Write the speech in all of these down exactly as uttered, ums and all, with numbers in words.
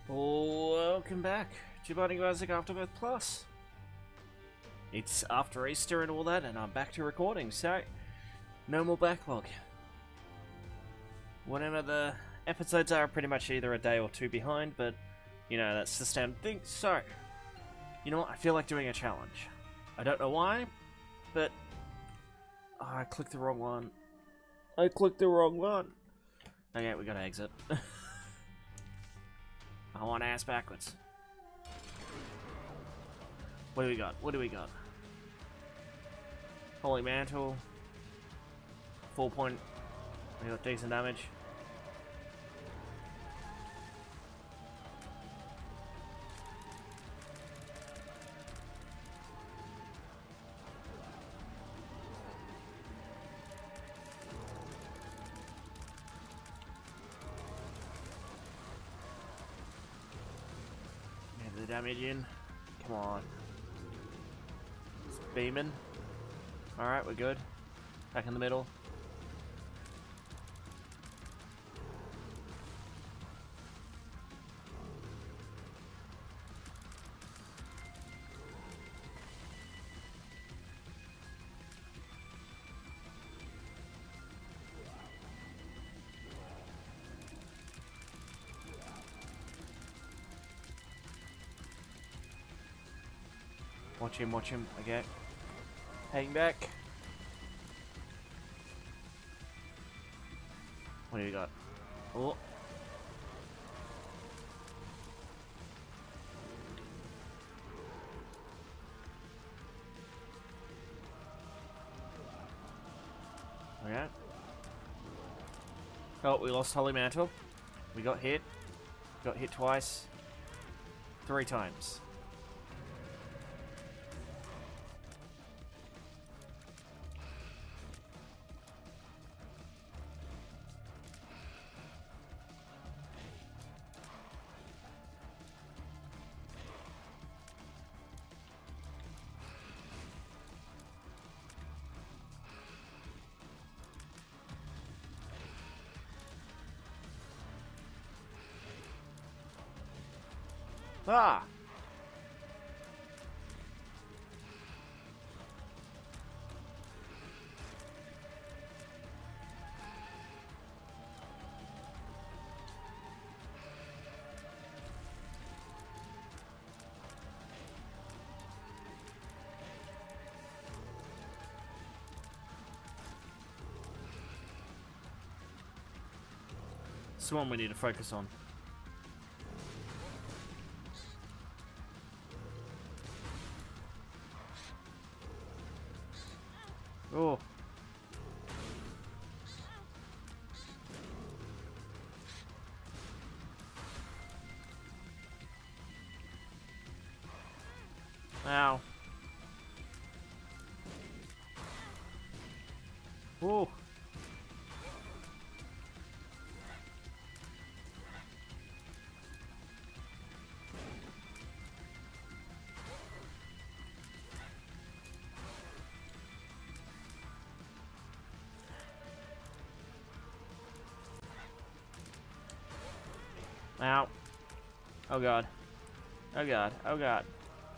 Welcome back to Binding of Isaac Afterbirth Plus. It's after Easter and all that, and I'm back to recording, so no more backlog. Whenever the episodes are, pretty much either a day or two behind, but you know, that's the standard thing. So, you know what? I feel like doing a challenge. I don't know why, but oh, I clicked the wrong one. I clicked the wrong one. Okay, we gotta exit. I want ass backwards. What do we got? What do we got? Holy Mantle. Full point. We got decent damage. The damage in. Come on. It's beaming. Alright, we're good. Back in the middle. Watch him, watch him, okay. Hang back. What do you got? Oh. Okay. Oh, we lost Holy Mantle. We got hit. Got hit twice. Three times. Ah! It's the one we need to focus on. Oh. Ow. Oh. Ow. Oh god. Oh god. Oh god.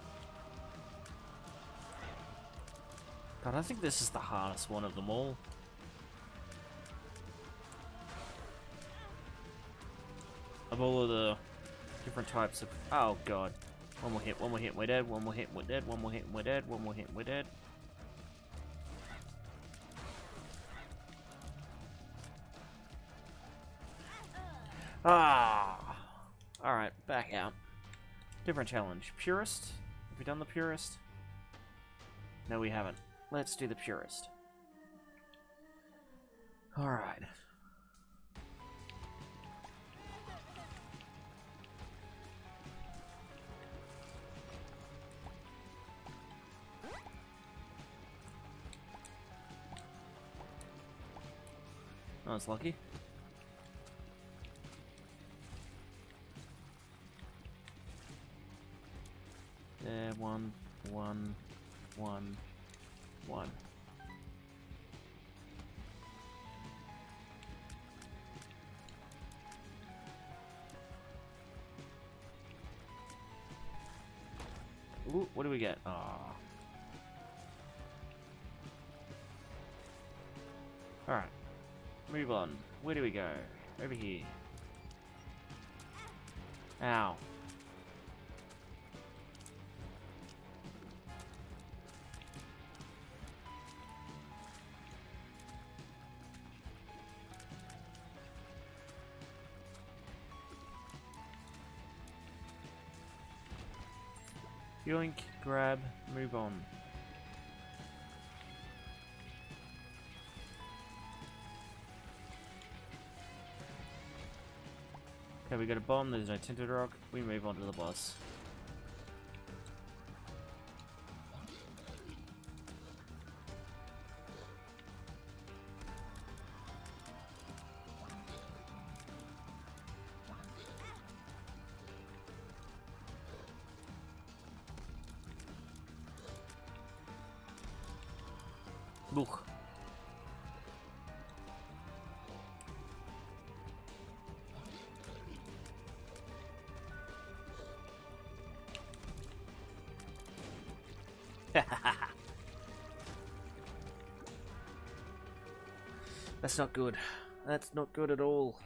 God, I think this is the hardest one of them all. Of all of the different types of... Oh god. One more hit, one more hit, we're dead. One more hit, we're dead. One more hit, we're dead. One more hit, we're dead. Ah! Alright, back out. Different challenge. Purist? Have we done the Purist? No, we haven't. Let's do the Purist. Alright. Oh, it's lucky. There, one, one, one, one. Ooh, what do we get? Ah. Alright. Move on. Where do we go? Over here. Ow. Yoink, grab, move on. Okay, we got a bomb, there's no tinted rock, we move on to the boss. Look. That's not good. That's not good at all.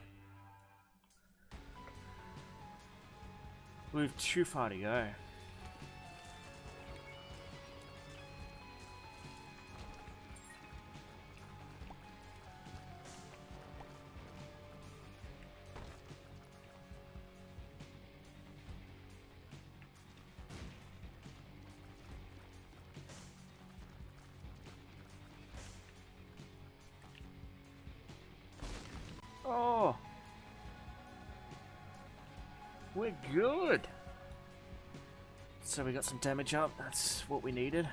We've too far to go. Oh, we're good. So we got some damage up. That's what we needed.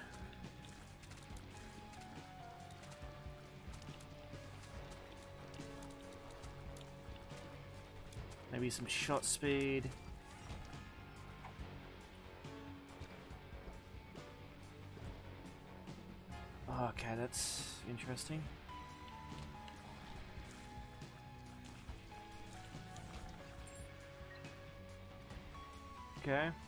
Maybe some shot speed. Oh, okay, that's interesting. Okay.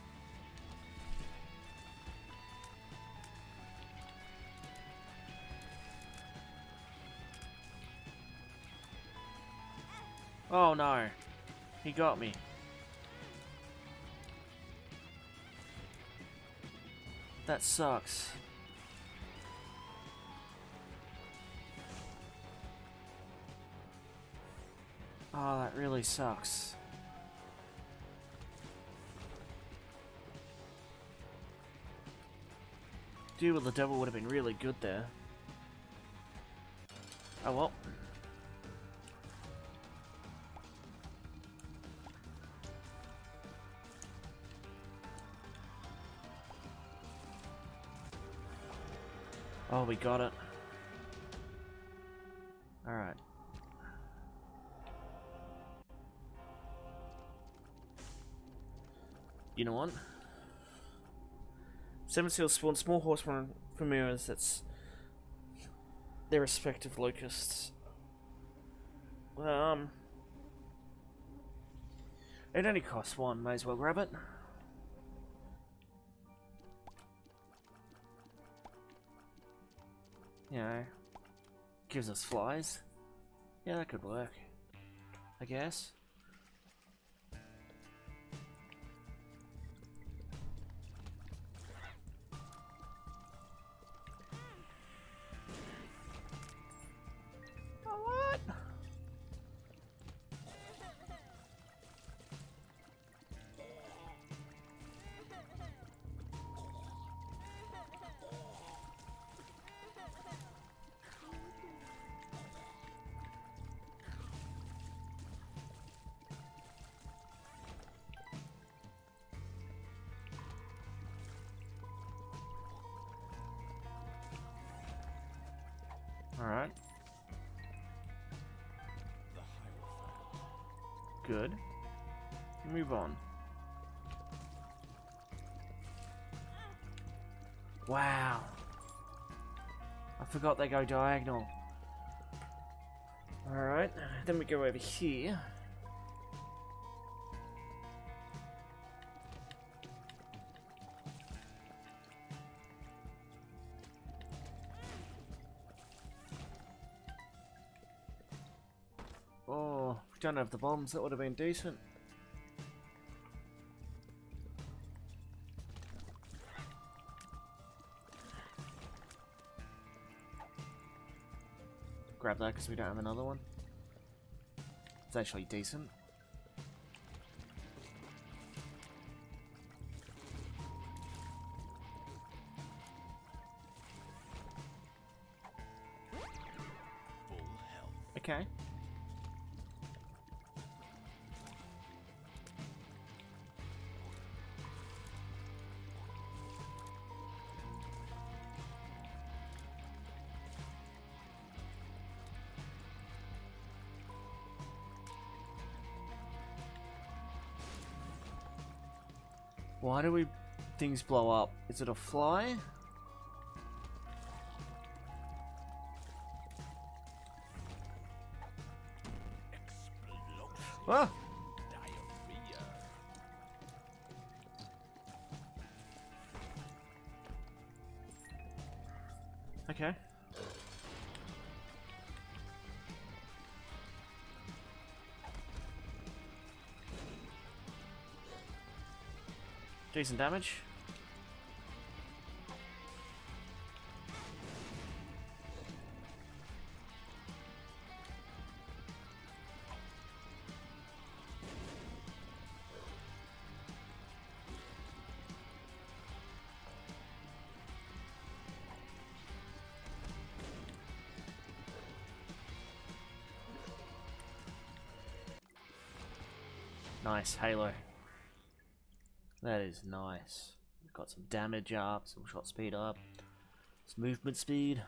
Oh no. He got me. That sucks. Oh, that really sucks. Duel with the devil would have been really good there. Oh well. Oh, we got it. Alright. You know what? Seven seals spawn small horsemen from mirrors. That's their respective locusts. Um, it only costs one. May as well grab it. You know, gives us flies. Yeah, that could work, I guess. Alright. Good. Move on. Wow. I forgot they go diagonal. Alright, then we go over here. Don't have the bombs, that would have been decent. Grab that because we don't have another one. It's actually decent. Okay. Why do we things blow up? Is it a fly? Ah! Okay. Decent damage. Nice halo. That is nice. Got some damage up, some shot speed up, some movement speed.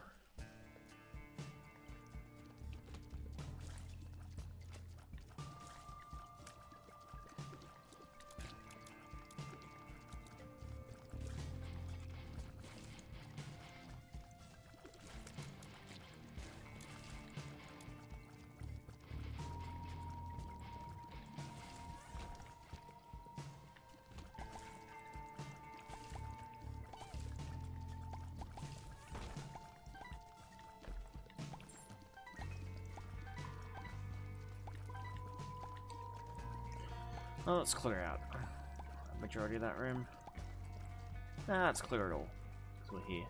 Oh, let's clear out the majority of that room. Ah, let's clear it all. So we're here.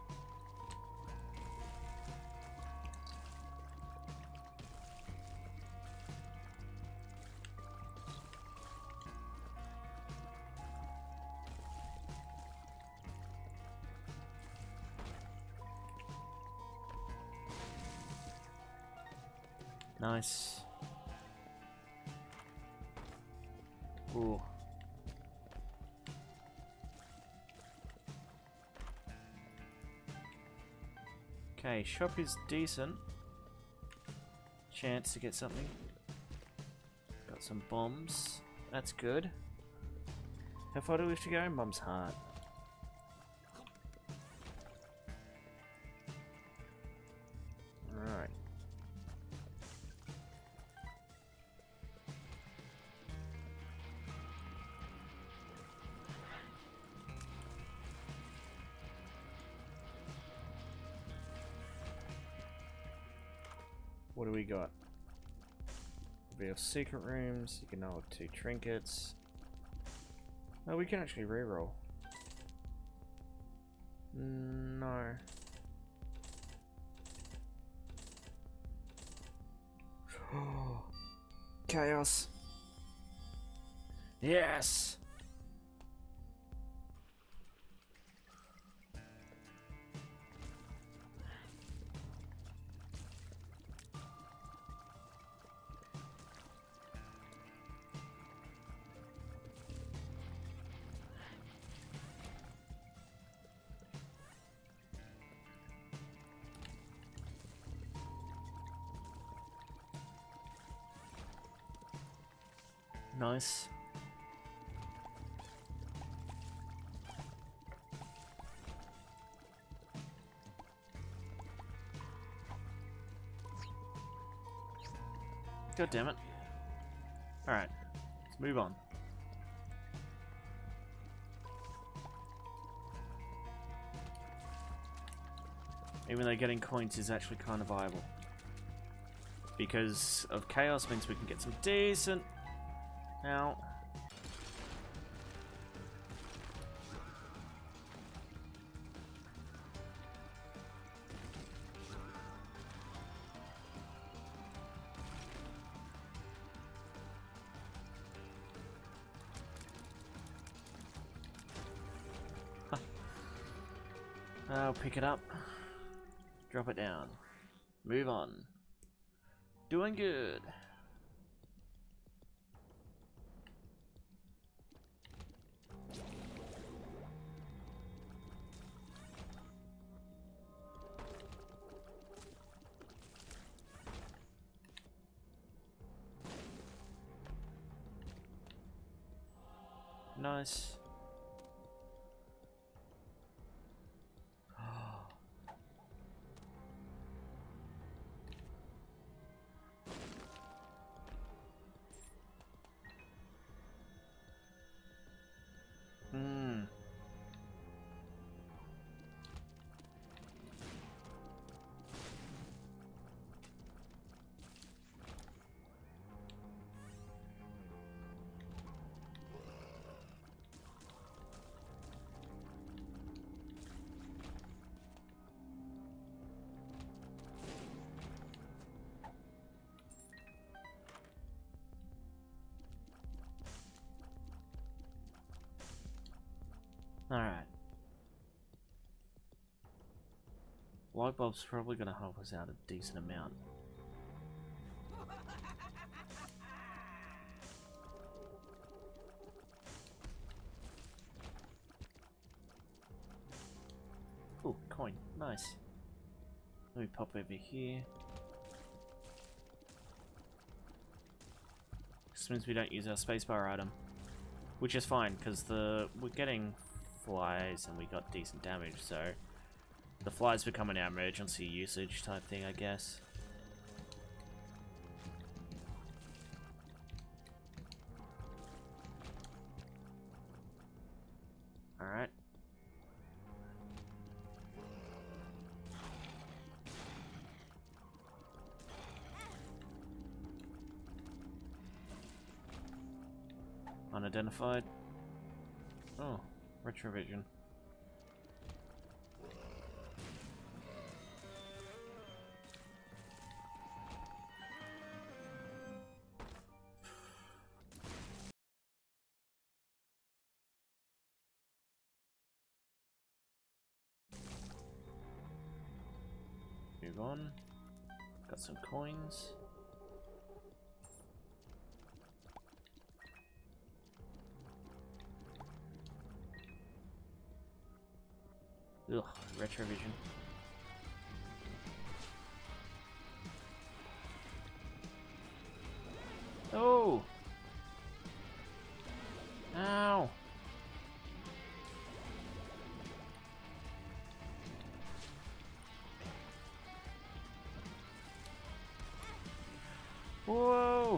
Nice. Ooh. Okay, shop is decent. Chance to get something. Got some bombs. That's good. How far do we have to go? Mom's heart. Alright. What do we got? Reveal secret rooms. You can know two trinkets. Oh, we can actually reroll. No. Chaos. Yes. Nice. God damn it. Alright, let's move on. Even though getting coins is actually kind of viable. because of chaos means we can get some decent. Now. I'll pick it up, drop it down, move on. Doing good. Nice. Hmm. Alright. Light bulb's probably going to help us out a decent amount. Ooh, coin. Nice. Let me pop over here. This means we don't use our spacebar item. Which is fine, because the we're getting flies and we got decent damage, so the flies become an emergency usage type thing, I guess. Alright. Unidentified. Oh, retrovision. Move on. Got some coins. Ugh, retrovision. Oh! Ow! Whoa!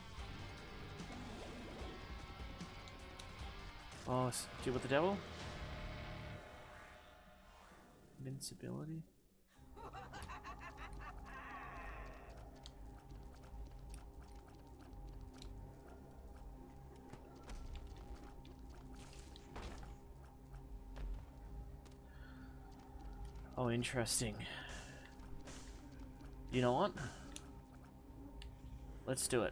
Oh, deal with the devil? Invincibility? Oh, interesting. You know what? Let's do it.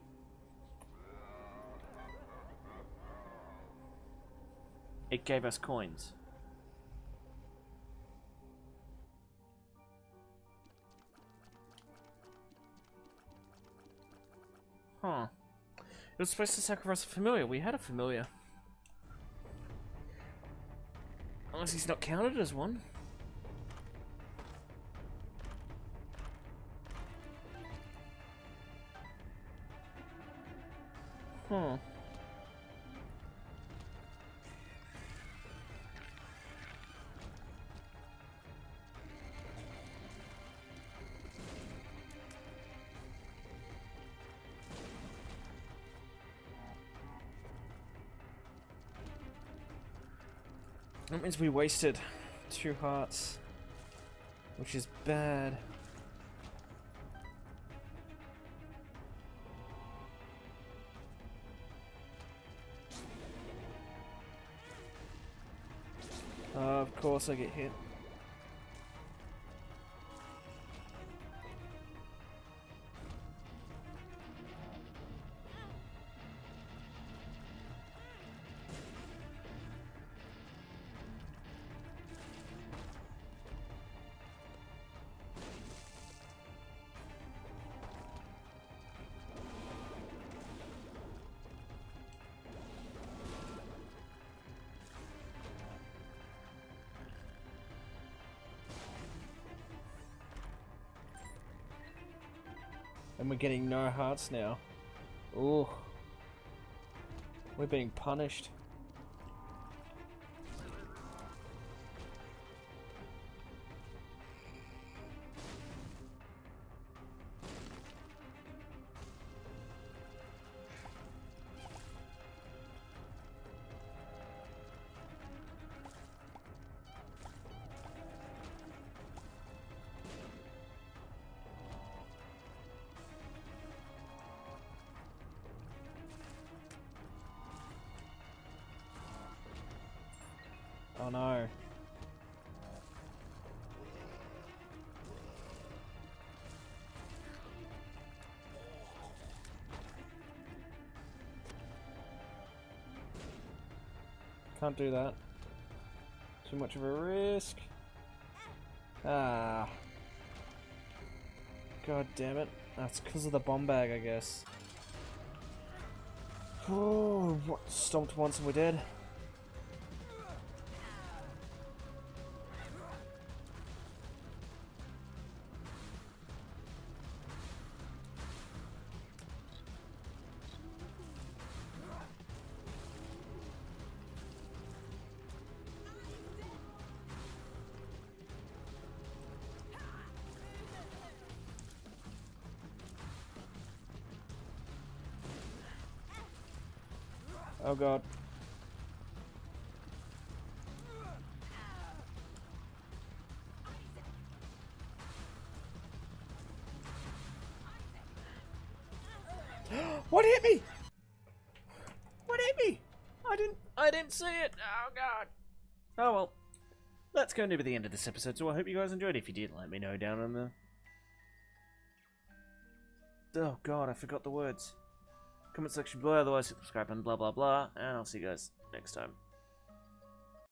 It gave us coins. Huh. It was supposed to sacrifice a familiar. We had a familiar. Unless he's not counted as one. Huh. That means we wasted two hearts, which is bad. Uh, of course I get hit. And we're getting no hearts now. Ooh. We're being punished. Oh no. Can't do that. Too much of a risk. Ah. God damn it. That's because of the bomb bag, I guess. Oh, what? Stomped once and we're dead. Oh god. What hit me? What hit me? I didn't I didn't see it. Oh god. Oh well. That's going to be the end of this episode, so I hope you guys enjoyed. If you did, let me know down in the... Oh god, I forgot the words. Comment section below, otherwise hit the subscribe button, blah blah blah, and I'll see you guys next time.